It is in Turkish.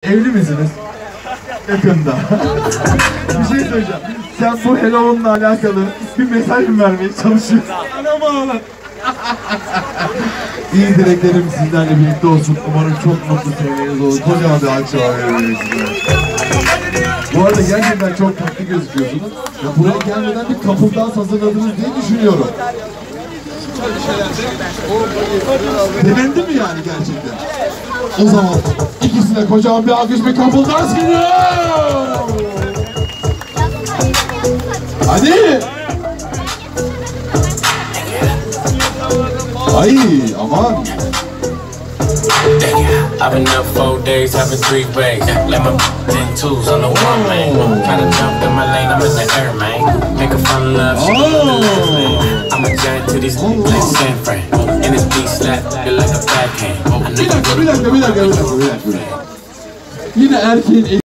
Evli misiniz? Yakında. Bir şey söyleyeceğim. Sen bu Halloween'la alakalı bir mesaj mı vermeye çalışıyorsun? Anam ağlar. İyi dileklerim sizlerle birlikte olsun. Umarım çok mutlu seneniz olur. Kocaman bir alkış var. Bu arada gerçekten çok tatlı gözüküyorsunuz. Ya buraya gelmeden bir couple dance hazırladınız diye düşünüyorum. Denendi mi yani gerçekten? O zaman ikisine kocaman bir alkış, bir couple dance geliyor. Hadi. Ay aman. I've been up 4 days, having 3 ways. Let my 10 twos on the one man. Kinda jump in my lane, I'm in the air, man. Make a fun love, she I'm a giant to these like San Fran. And this beat slap, you're like a backhand. Bir dakika. Yine erkeğin